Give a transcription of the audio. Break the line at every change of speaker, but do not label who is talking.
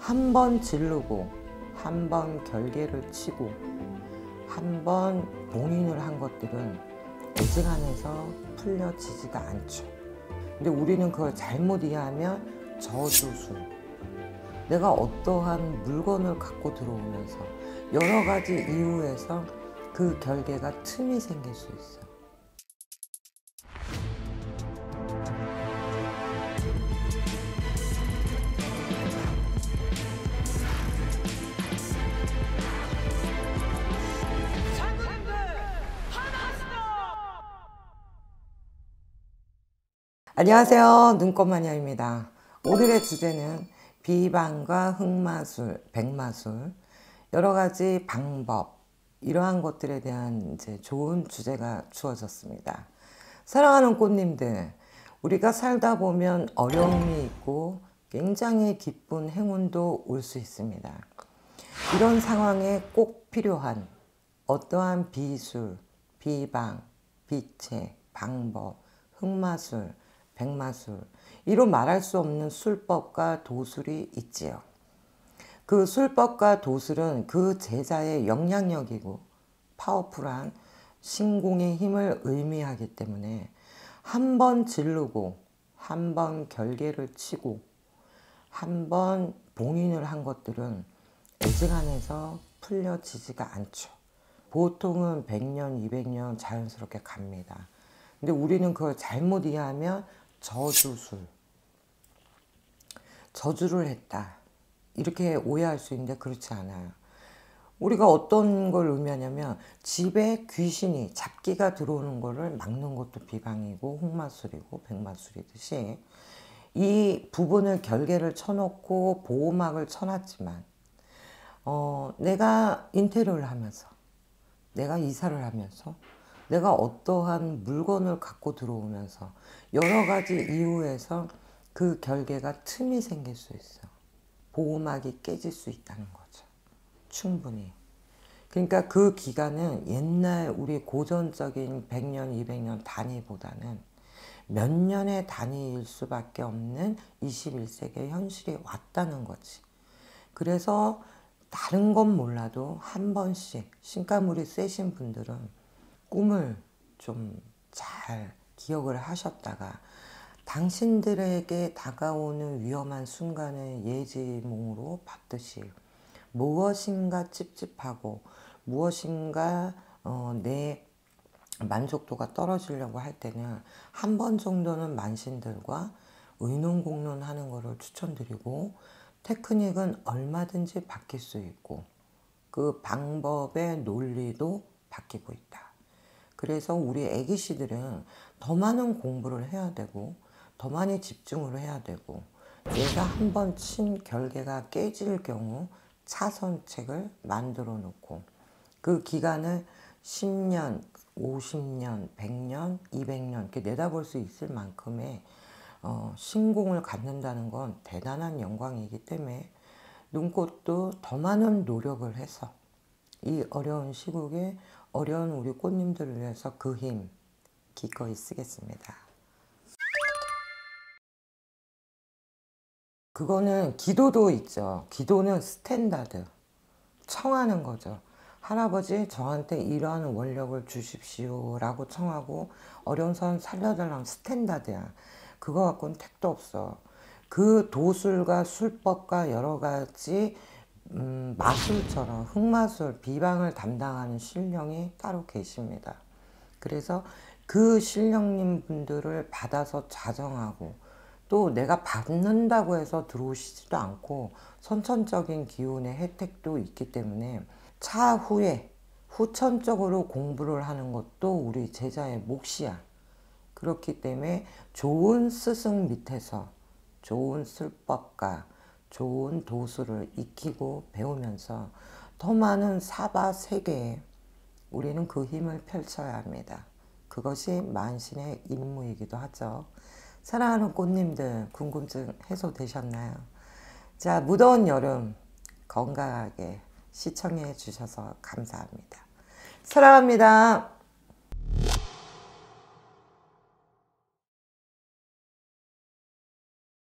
한 번 지르고 한 번 결계를 치고 한 번 봉인을 한 것들은 애증안에서 풀려지지가 않죠. 근데 우리는 그걸 잘못 이해하면 저주술, 내가 어떠한 물건을 갖고 들어오면서 여러 가지 이유에서 그 결계가 틈이 생길 수 있어요. 안녕하세요, 눈꽃마녀입니다. 오늘의 주제는 비방과 흑마술, 백마술, 여러 가지 방법, 이러한 것들에 대한 좋은 주제가 주어졌습니다. 사랑하는 꽃님들, 우리가 살다 보면 어려움이 있고 굉장히 기쁜 행운도 올 수 있습니다. 이런 상황에 꼭 필요한 어떠한 비술, 비방, 비체, 방법, 흑마술, 백마술, 이로 말할 수 없는 술법과 도술이 있지요. 그 술법과 도술은 그 제자의 영향력이고 파워풀한 신공의 힘을 의미하기 때문에 한 번 지르고 한 번 결계를 치고 한 번 봉인을 한 것들은 애증안에서 풀려지지가 않죠. 보통은 100년, 200년 자연스럽게 갑니다. 근데 우리는 그걸 잘못 이해하면 저주술, 저주를 했다, 이렇게 오해할 수 있는데 그렇지 않아요. 우리가 어떤 걸 의미하냐면 집에 귀신이, 잡기가 들어오는 거를 막는 것도 비방이고 흑마술이고 백마술이듯이 이 부분을 결계를 쳐놓고 보호막을 쳐놨지만 내가 인테리어를 하면서, 내가 이사를 하면서, 내가 어떠한 물건을 갖고 들어오면서 여러 가지 이유에서 그 결계가 틈이 생길 수 있어. 보호막이 깨질 수 있다는 거죠. 충분히. 그러니까 그 기간은 옛날 우리 고전적인 100년, 200년 단위보다는 몇 년의 단위일 수밖에 없는 21세기의 현실이 왔다는 거지. 그래서 다른 건 몰라도 한 번씩, 신가물이 세신 분들은 꿈을 좀 잘 기억을 하셨다가 당신들에게 다가오는 위험한 순간을 예지몽으로 봤듯이 무엇인가 찝찝하고 무엇인가 내 만족도가 떨어지려고 할 때는 한 번 정도는 만신들과 의논공론하는 것을 추천드리고, 테크닉은 얼마든지 바뀔 수 있고 그 방법의 논리도 바뀌고 있다. 그래서 우리 애기씨들은 더 많은 공부를 해야 되고 더 많이 집중을 해야 되고, 내가 한 번 친 결계가 깨질 경우 차선책을 만들어 놓고 그 기간을 10년, 50년, 100년, 200년 이렇게 내다볼 수 있을 만큼의 신공을 갖는다는 건 대단한 영광이기 때문에 눈꽃도 더 많은 노력을 해서 이 어려운 시국에 어려운 우리 꽃님들을 위해서 그 힘 기꺼이 쓰겠습니다. 그거는 기도도 있죠. 기도는 스탠다드, 청하는 거죠. 할아버지, 저한테 이러한 원력을 주십시오 라고 청하고 어려운 사람 살려달라는 스탠다드야. 그거 갖고는 택도 없어. 그 도술과 술법과 여러 가지 마술처럼 흑마술, 비방을 담당하는 신령이 따로 계십니다. 그래서 그 신령님 분들을 받아서 자정하고, 또 내가 받는다고 해서 들어오시지도 않고 선천적인 기운의 혜택도 있기 때문에 차후에 후천적으로 공부를 하는 것도 우리 제자의 몫이야. 그렇기 때문에 좋은 스승 밑에서 좋은 술법과 좋은 도술을 익히고 배우면서 더 많은 사바 세계에 우리는 그 힘을 펼쳐야 합니다. 그것이 만신의 임무이기도 하죠. 사랑하는 꽃님들, 궁금증 해소되셨나요? 자, 무더운 여름 건강하게 시청해 주셔서 감사합니다. 사랑합니다.